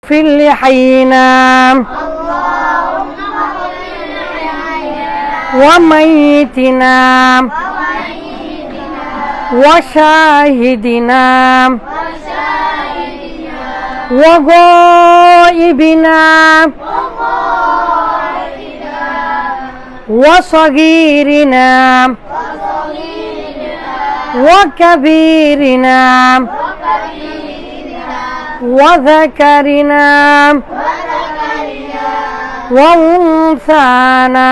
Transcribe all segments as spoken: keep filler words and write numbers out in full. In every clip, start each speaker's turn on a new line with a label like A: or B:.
A: اغفر لحينا وميتنا وشاهدنا وغائبنا وصغيرنا وكبيرنا وذكرنا وأنثانا।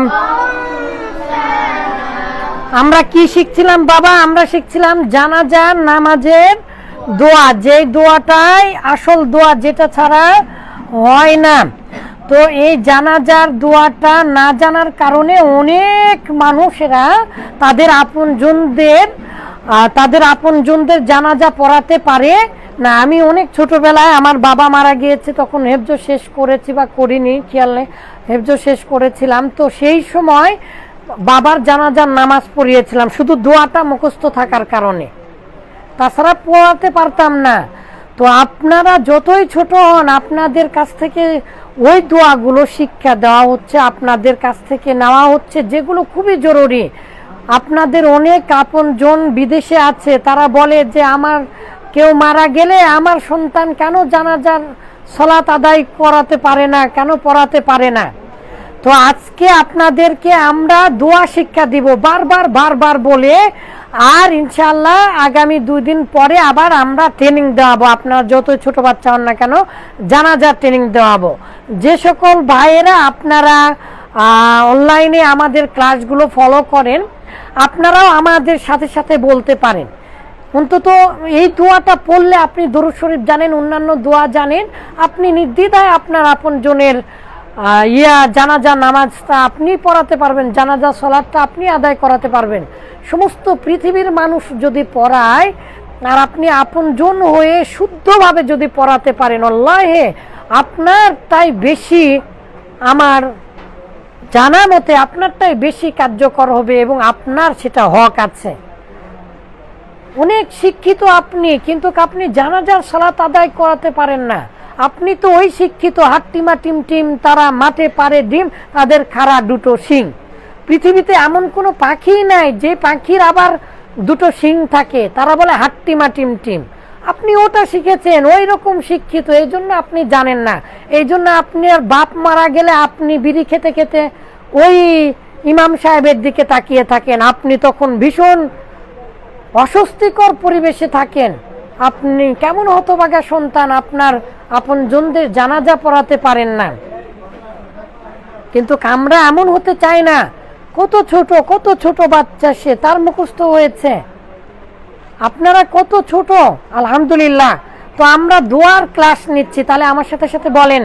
A: আমরা কি শিখছিলাম বাবা? আমরা শিখছিলাম জানাজার নামাজের দোয়া, যে দোয়াটাই আসল দোয়া, যেটা ছাড়া হয় না। তো এই জানাজার দোয়াটা না জানার কারণে অনেক মানুষেরা তাদের আপনজনদের তাদের আপনজনদের জানাজা পড়াতে পারে না। আমি অনেক ছোটবেলায় আমার বাবা মারা গিয়েছে, তখন হেফজ শেষ করেছি বা করিনি, খেয়াল নেই, হেফজ শেষ করেছিলাম। তো সেই সময় বাবার জানাজার নামাজ পড়িয়েছিলাম শুধু দোয়াটা মুখস্থ থাকার কারণে, তাছাড়া পড়াতে পারতাম না। তো আপনারা যতই ছোট হন, আপনাদের কাছ থেকে ওই দোয়াগুলো শিক্ষা দেওয়া হচ্ছে, আপনাদের কাছ থেকে নেওয়া হচ্ছে, যেগুলো খুবই জরুরি। আপনাদের অনেক আপনজন বিদেশে আছে, তারা বলে যে আমার কেউ মারা গেলে আমার সন্তান কেন জানাজার সালাত আদায় করাতে পারে না, কেন পড়াতে পারে না। তো আজকে আপনাদেরকে আমরা দোয়া শিক্ষা দিব বারবার বারবার বলে, আর ইনশাআল্লাহ আগামী দুই দিন পরে আবার আমরা ট্রেনিং দেওয়াবো। আপনারা যত ছোট বাচ্চা হন না কেন, জানাজার ট্রেনিং দেওয়াবো। যে সকল ভাইয়েরা আপনারা অনলাইনে আমাদের ক্লাসগুলো ফলো করেন, আপনারাও আমাদের সাথে সাথে বলতে পারেন। অন্তত এই দোয়াটা পড়লে আপনি দরুদ শরীফ জানেন, অন্যান্য দোয়া জানেন, আপনি নির্দ্বিধায় আপনার আপনজনের ইয়া জানাজা নামাজটা আপনি পড়াতে পারবেন, জানাজা সালাতটা আপনি আদায় করাতে পারবেন। সমস্ত পৃথিবীর মানুষ যদি পড়ায় আর আপনি আপনজন হয়ে শুদ্ধভাবে যদি পড়াতে পারেন, আল্লাহে আপনার তাই বেশি, আমার জানা মতে আপনারটাই বেশি কার্যকর হবে এবং আপনার সেটা হক আছে। অনেক শিক্ষিত আপনি, কিন্তু আপনি জানাজার সালাত আদায় করাতে পারেন না। আপনি তো ওই শিক্ষিত হাট্টিমা টিম টিম, তারা মাঠে পারে ডিম, তাদের খাড়া দুটো শিং। পৃথিবীতে এমন কোনো পাখি নাই যে পাখির আবার দুটো শিং থাকে, তারা বলে হাট্টিমা টিম টিম। আপনি ওটা শিখেছেন, ওই রকম শিক্ষিত, এই জন্য আপনি জানেন না। এই জন্য আপনার বাপ মারা গেলে আপনি বিড়ি খেতে খেতে ওই ইমাম সাহেবের দিকে তাকিয়ে থাকেন, আপনি তখন ভীষণ অস্বস্তিকর পরিবেশে থাকেন। আপনি কেমন হতভাগা সন্তান, আপনার আপনজনদের জানাজা পড়াতে পারেন না। কিন্তু আমরা এমন হতে চাই না। কত ছোট কত ছোট বাচ্চা, সে তার মুখস্থ হয়েছে, আপনারা কত ছোট, আলহামদুলিল্লাহ। তো আমরা দোয়ার ক্লাস নিচ্ছি, তাহলে আমার সাথে সাথে বলেন,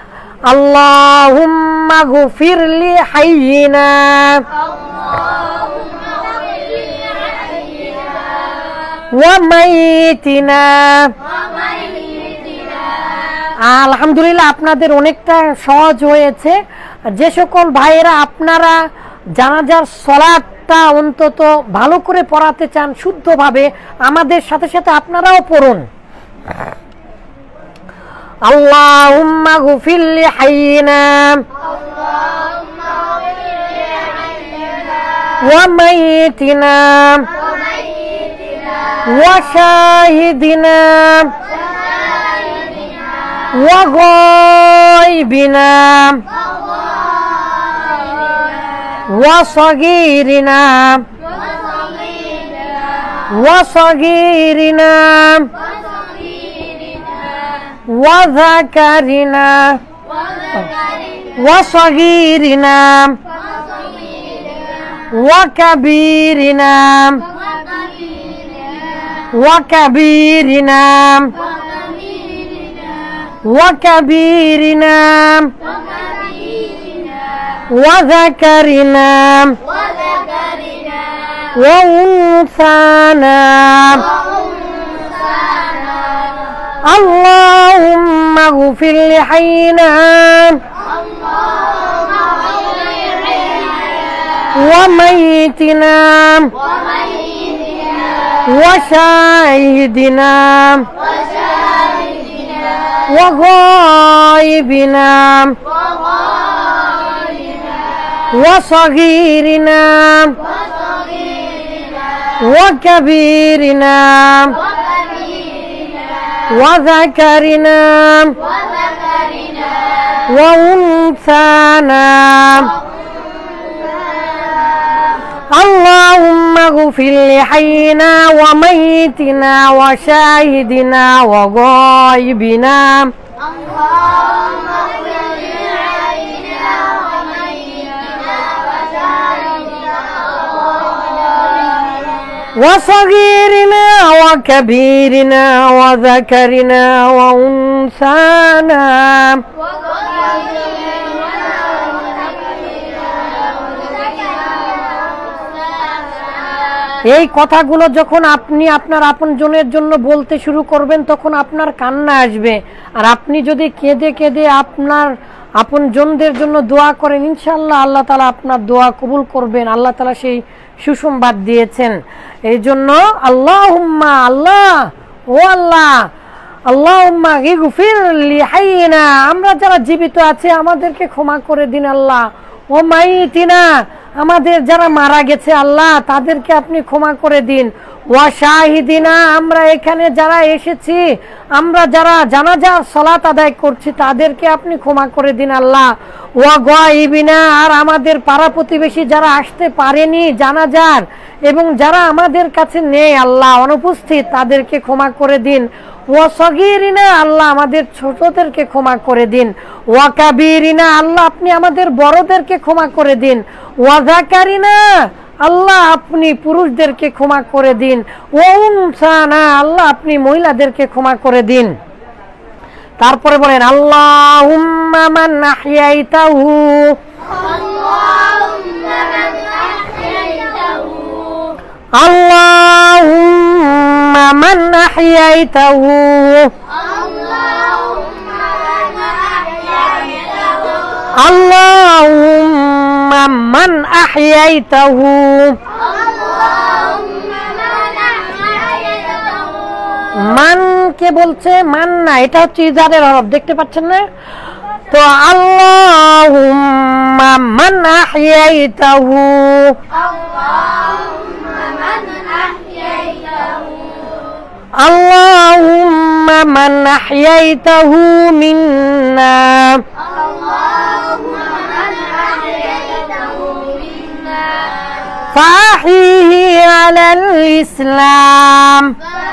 A: আল্লাহুম্মা গফির লি হাইয়িনা ওয়া মাইতিনা। আলহামদুলিল্লাহ, আপনাদের অনেকটা সহজ হয়েছে। যে সকল ভাইয়েরা আপনারা জানাজার সালাতটা অন্তত ভালো করে পড়াতে চান শুদ্ধভাবে, আমাদের সাথে সাথে আপনারাও পড়ুন। আল্লাহুম্মা গফির লি হাইয়িনা ওয়া মাইতিনা ওয়া শাহিদিনা ওয়া গায়বিনা ওয়া সগীরিনা ওয়া সগীরিনা ওয়া যাকারিনা ওয়া সগীরিনা ওয়া কাবীরিনা ওয়া কাবীরিনা ওয়া কাবীরিনা ওয়া যাকারিনা ওয়া উনসানা। আল্লাহুম্মা গফির লি হাইয়িনা ওয়া মাইতিনা ওয়া শাহিদিনা وغائبنا وصغيرنا وكبيرنا وذكرنا وأنثانا اللهم اغفر لحينا وميتنا وشاهدنا وغائبنا وصغيرنا وكبيرنا وذكرنا وأنثانا এই কথাগুলো যখন আপনি আপনার আপনজনের জন্য বলতে শুরু করবেন তখন আপনার কান্না আসবে। আর আপনি যদি কেঁদে কেঁদে আপনার আপনজনদের জন্য দোয়া করেন, ইনশাআল্লাহ আল্লাহ তাআলা আপনার দোয়া কবুল করবেন। আল্লাহ তাআলা সেই সুসংবাদ দিয়েছেন। এই জন্য আল্লাহুম্মা, আল্লাহ, ও আল্লাহ, আল্লাহুম্মা ইগফির লিহাইনা, আমরা যারা জীবিত আছে আমাদেরকে ক্ষমা করে দিন আল্লাহ। ও মাইতিনা, আমাদের যারা মারা গেছে আল্লাহ তাদেরকে আপনি ক্ষমা করে দিন। ওয়া শাহিদিনা, আমরা এখানে যারা এসেছি, আমরা যারা জানাজার সালাত আদায় করছি তাদেরকে আপনি ক্ষমা করে দিন আল্লাহ। ওয়া গায়বিনা, আর আমাদের পাড়া প্রতিবেশী যারা আসতে পারেনি জানাজার এবং যারা আমাদের কাছে নেই আল্লাহ অনুপস্থিত, তাদেরকে ক্ষমা করে দিন। ওয়া সগীরিনা, আল্লাহ আমাদের ছোটদেরকে ক্ষমা করে দিন। ওয়া কাবীরিনা, আল্লাহ আপনি আমাদের বড়দেরকে ক্ষমা করে দিন। ওয়া যাকারিনা, আল্লাহ আপনি পুরুষদেরকে ক্ষমা করে দিন। ওয়া উনসানা, আল্লাহ আপনি মহিলাদেরকে ক্ষমা করে দিন। তারপরে বলেন আল্লাহুম্মা মান আহইয়াইতাহু, আল্লাহুম্মা মান আহইয়াইতাহু, আল্লাহুম্মা মান আহইয়াইতাহু, মান কে বলছে? মান না, এটা হচ্ছে ইজারের হরফ, দেখতে পাচ্ছেন না? তো আল্লাহুম্মা মান আহইয়াইতাহু, আল্লাহুম্মা মান আহইয়াইতাহু মিন্না, ফাহিহি আলাল ইসলাম,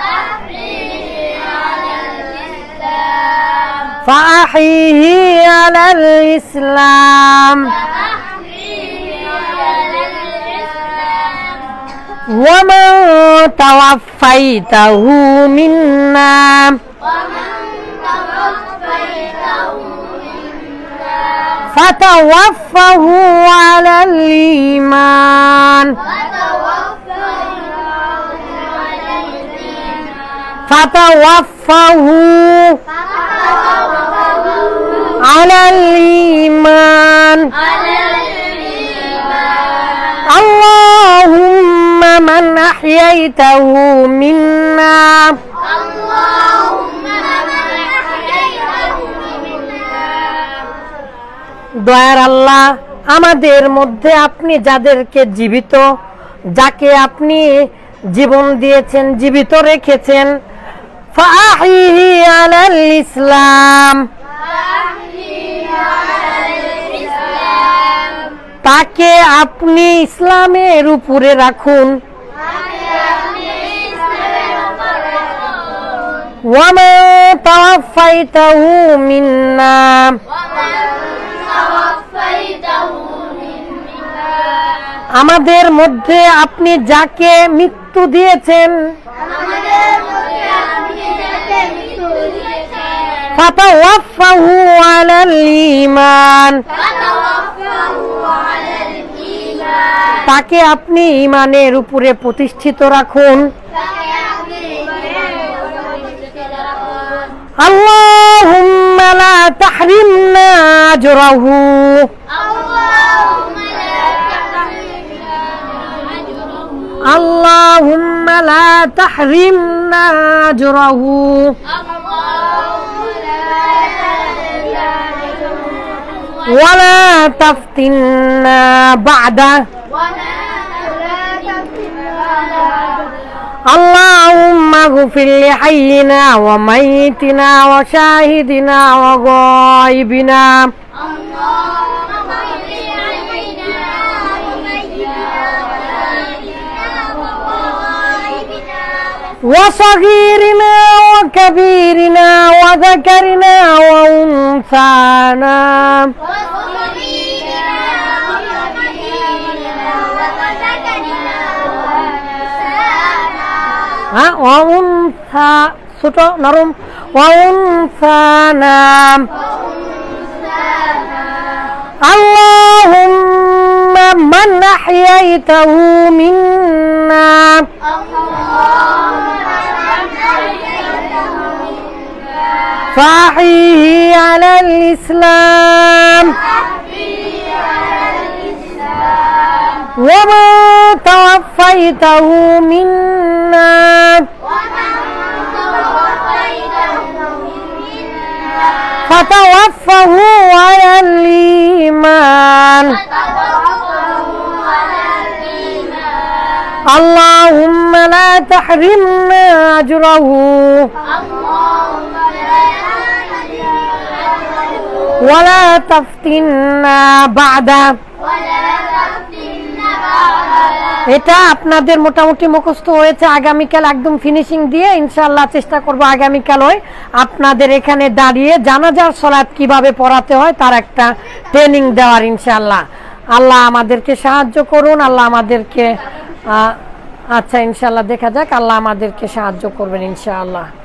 A: ফাহিহি আলাল ইসলাম, ওয়া মান তাওয়াফাইতাহু মিন্না, ফাতাওয়াফাহু আলাল ঈমান, ফাতাওয়াফাহু আলাল ঈমান, আল্লাহুম্মা মান আহইয়াইতাহু মিন্না, দয়ার আল্লাহ আমাদের মধ্যে আপনি যাদেরকে জীবিত, যাকে আপনি জীবন দিয়েছেন, জীবিত রেখেছেন, ফাহিহি আলাল ইসলাম, তাকে আপনি ইসলামের উপরে রাখুন। ওয়া মা তাওয়াফাইতাহু মিন্না, আমাদের মধ্যে আপনি যাকে মৃত্যু দিয়েছেন, ফাতাওয়াফাহু আলাল ঈমান, তাকে আপনি ঈমানের উপরে প্রতিষ্ঠিত রাখুন। আল্লাহুম্মা লা তাহরিমনা আজরাহু, আল্লাহুম্মা লা তাহরিমনা আজরাহু, ولا تفتنا بعده اللهم اغفر لحينا وميتنا وشاهدنا وغائبنا وصغيرنا وكبيرنا وذكرنا وأنثانا وأنثى ছোট নরম وأنثانا اللهم من أحييته منا فأحيه على الإسلام ومن توفيته منا فتوفه على الإيمان اللهم لا تحرمنا أجره ولا تفتنا بعده এটা আপনাদের মোটামুটি মুখস্থ হয়েছে আগামীকাল একদম ফিনিশিং দিয়ে ইনশাআল্লাহ চেষ্টা করব আগামীকাল ওই আপনাদের এখানে দাঁড়িয়ে জানাজার সালাত কিভাবে পড়াতে হয় তার একটা ট্রেনিং দেওয়ার ইনশাআল্লাহ আল্লাহ আমাদেরকে সাহায্য করুন আল্লাহ আমাদেরকে আচ্ছা ইনশাআল্লাহ দেখা যাক আল্লাহ আমাদেরকে সাহায্য করবেন ইনশাআল্লাহ